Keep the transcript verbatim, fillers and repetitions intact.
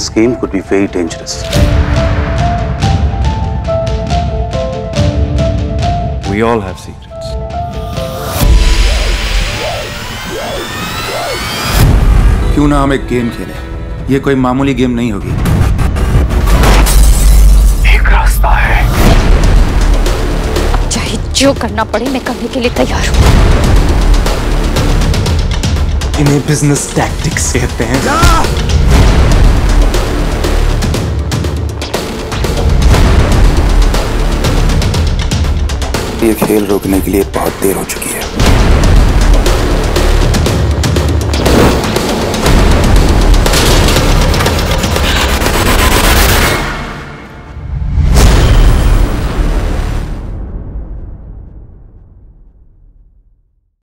this game could be very dangerous. We all have secrets. क्यों ना हम एक गेम खेलें? ये कोई मामूली गेम नहीं होगी। एक रास्ता है। चाहे जो करना पड़े मैं करने के लिए तैयार हूँ। इन्हें बिजनेस टैक्टिक्स कहते हैं। ये खेल रोकने के लिए बहुत देर हो चुकी है।